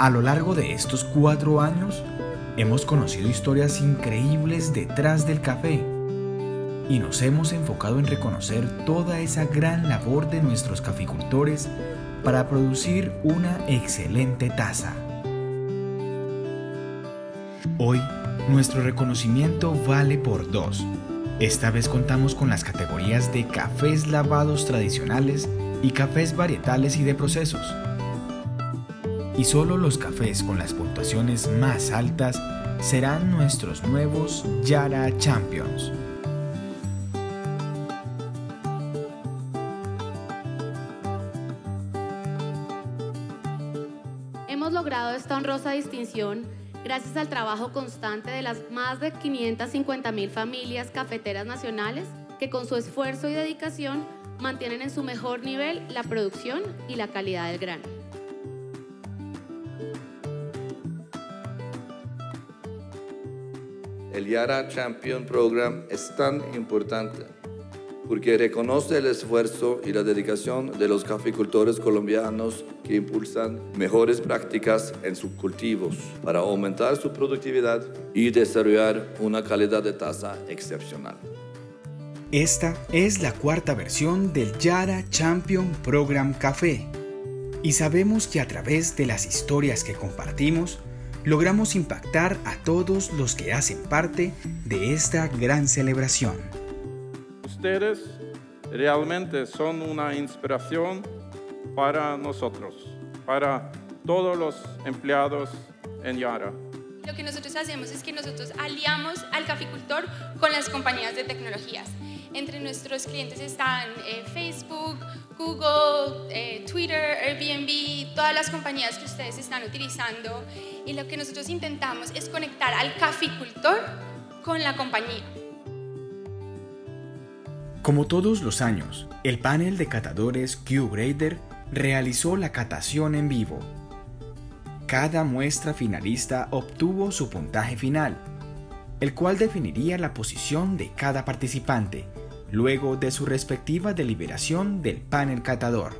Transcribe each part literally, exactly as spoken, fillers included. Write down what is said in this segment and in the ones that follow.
A lo largo de estos cuatro años, hemos conocido historias increíbles detrás del café y nos hemos enfocado en reconocer toda esa gran labor de nuestros caficultores para producir una excelente taza. Hoy, nuestro reconocimiento vale por dos. Esta vez contamos con las categorías de cafés lavados tradicionales y cafés varietales y de procesos. Y solo los cafés con las puntuaciones más altas serán nuestros nuevos Yara Champions. Hemos logrado esta honrosa distinción gracias al trabajo constante de las más de quinientas cincuenta mil familias cafeteras nacionales que con su esfuerzo y dedicación mantienen en su mejor nivel la producción y la calidad del grano. El Yara Champion Program es tan importante porque reconoce el esfuerzo y la dedicación de los caficultores colombianos que impulsan mejores prácticas en sus cultivos para aumentar su productividad y desarrollar una calidad de taza excepcional. Esta es la cuarta versión del Yara Champion Program Café y sabemos que a través de las historias que compartimos logramos impactar a todos los que hacen parte de esta gran celebración. Ustedes realmente son una inspiración para nosotros, para todos los empleados en Yara. Lo que nosotros hacemos es que nosotros aliamos al caficultor con las compañías de tecnologías. Entre nuestros clientes están eh, Facebook, Google, eh, Twitter, Airbnb, todas las compañías que ustedes están utilizando. Y lo que nosotros intentamos es conectar al caficultor con la compañía. Como todos los años, el panel de catadores Q-Grader realizó la catación en vivo. Cada muestra finalista obtuvo su puntaje final, el cual definiría la posición de cada participante, luego de su respectiva deliberación del panel catador.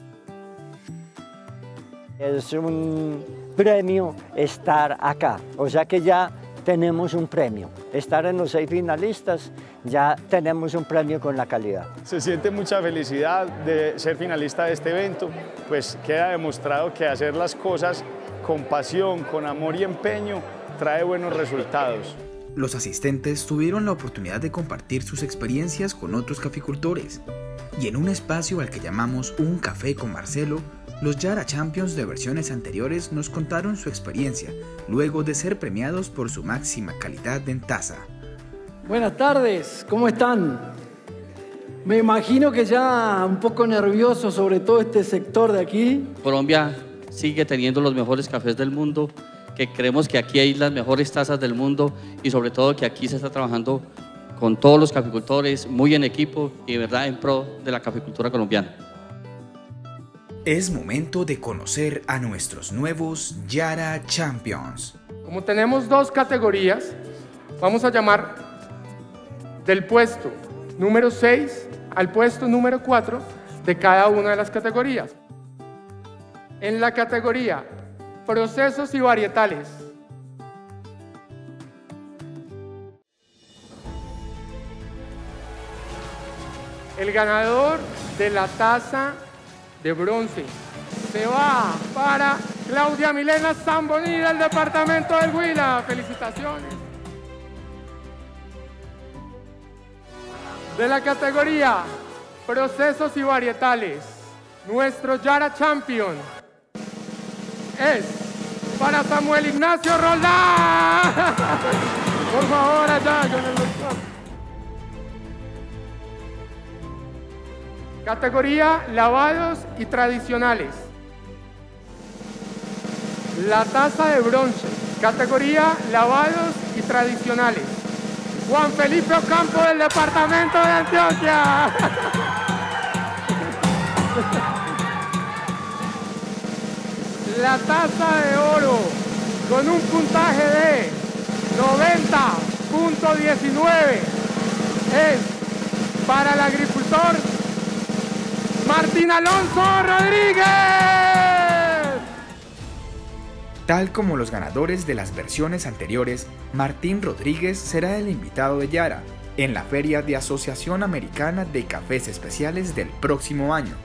Es un premio estar acá, o sea que ya tenemos un premio. Estar en los seis finalistas, ya tenemos un premio con la calidad. Se siente mucha felicidad de ser finalista de este evento, pues queda demostrado que hacer las cosas con pasión, con amor y empeño, trae buenos resultados. Los asistentes tuvieron la oportunidad de compartir sus experiencias con otros caficultores, y en un espacio al que llamamos Un Café con Marcelo, los Yara Champions de versiones anteriores nos contaron su experiencia, luego de ser premiados por su máxima calidad en taza. Buenas tardes, ¿cómo están? Me imagino que ya un poco nervioso sobre todo este sector de aquí. Colombia sigue teniendo los mejores cafés del mundo, que creemos que aquí hay las mejores tazas del mundo y sobre todo que aquí se está trabajando con todos los caficultores, muy en equipo y de verdad en pro de la caficultura colombiana. Es momento de conocer a nuestros nuevos Yara Champions. Como tenemos dos categorías, vamos a llamar del puesto número seis al puesto número cuatro de cada una de las categorías. En la categoría Procesos y Varietales, el ganador de la taza de bronce se va para Claudia Milena Zamboni del departamento del Huila. Felicitaciones. De la categoría Procesos y Varietales, nuestro Yara Champion es para Samuel Ignacio Roldán. Por favor, allá con el doctor. Categoría Lavados y Tradicionales. La taza de bronce. Categoría Lavados y Tradicionales. Juan Felipe Ocampo del departamento de Antioquia. La taza de oro con un puntaje de noventa punto diecinueve es para el agricultor Martín Alonso Rodríguez. Tal como los ganadores de las versiones anteriores, Martín Rodríguez será el invitado de Yara en la Feria de Asociación Americana de Cafés Especiales del próximo año.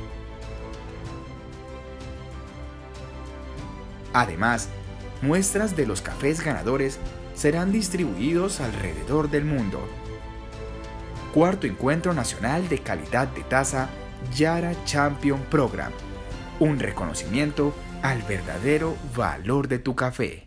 Además, muestras de los cafés ganadores serán distribuidos alrededor del mundo. Cuarto Encuentro Nacional de Calidad de Taza Yara Champion Program. Un reconocimiento al verdadero valor de tu café.